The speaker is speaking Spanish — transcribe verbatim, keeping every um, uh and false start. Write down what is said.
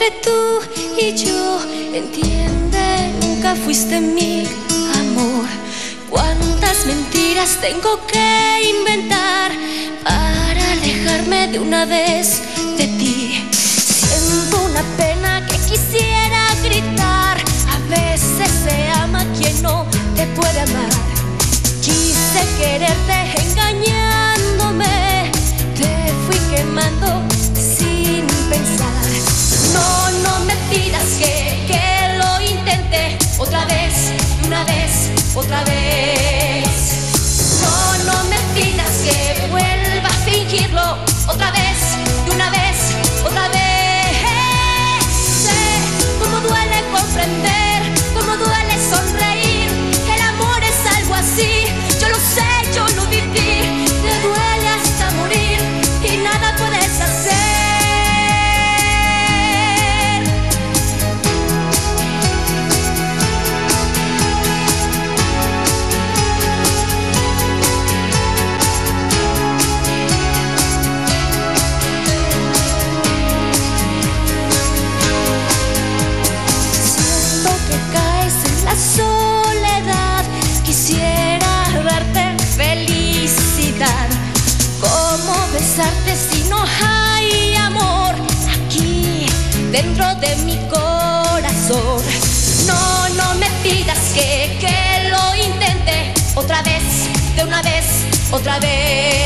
entre tú y yo. Entiende, nunca fuiste mi amor. Cuántas mentiras tengo que inventar para alejarme de una vez de ti. Siento una pena que quisiera gritar. A veces se ama quien no te puede amar. Quise quererte engañándome, te fui quemando sin pensar. No, no me pidas que, que lo intente otra vez, una vez, otra vez. No, no me pidas que vuelva a fingirlo otra vez, de una vez, otra vez. Sé cómo duele comprender, cómo duele sonreír. El amor es algo así, yo lo sé, yo lo viví. Te duele hasta morir y nada puedes hacer. Siento que caes en la soledad. Quisiera darte felicidad. ¿Cómo besarte si no hay amor aquí dentro de mi corazón? No, no me pidas que, que lo intente otra vez, de una vez, otra vez.